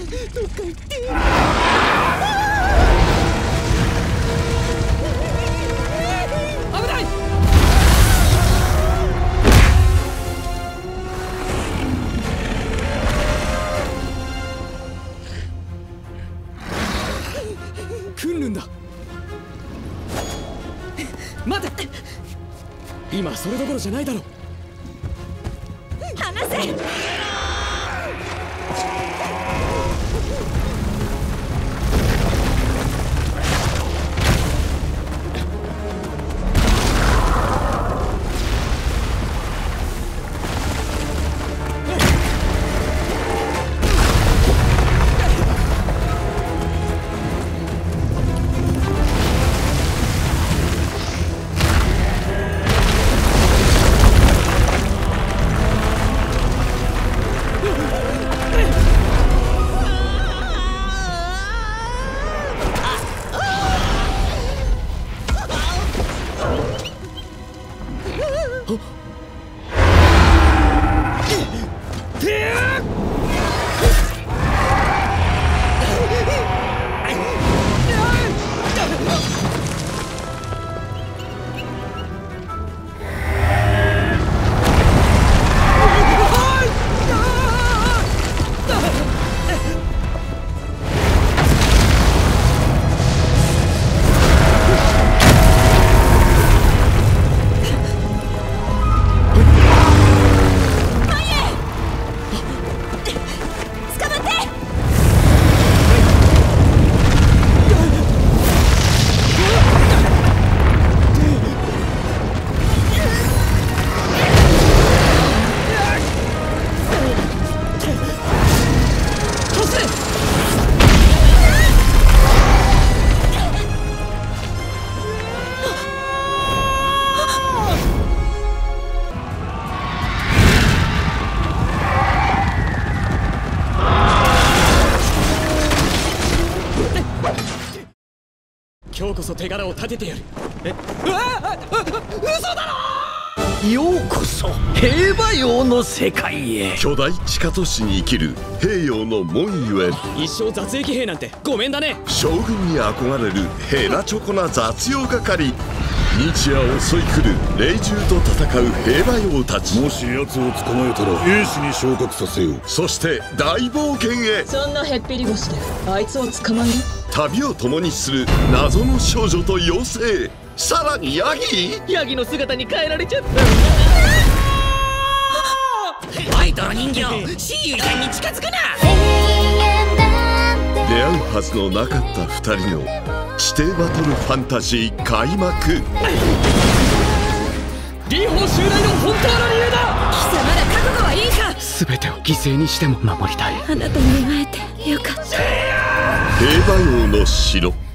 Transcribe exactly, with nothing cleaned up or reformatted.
どっか行って。危ない。訓練だ。待て。今それどころじゃないだろ。 離せ。今日こそ手柄を立ててやる。え、うわあ、嘘だろ。 ようこそ平和洋の世界へ。 巨大地下都市に生きる平洋の門ゆえ一生雑役兵なんてごめんだね。 将軍に憧れるヘラチョコな雑用係。日夜襲い来る霊獣と戦う平和洋たち。 もし奴を捕まえたら兵士に昇格させよう。 そして大冒険へ。 そんなへっぴり腰であいつを捕まえる。 旅を共にする謎の少女と妖精、さらにヤギヤギの姿に変えられちゃった。 アイドル人形シーユちゃんに近づくな。 出会うはずのなかったふたりの地底バトルファンタジー開幕。 リホ襲来の本当の理由だ。 貴様ら覚悟はいいか。 全てを犠牲にしても守りたい。 あなたに会えてよかった。 平和洋の城。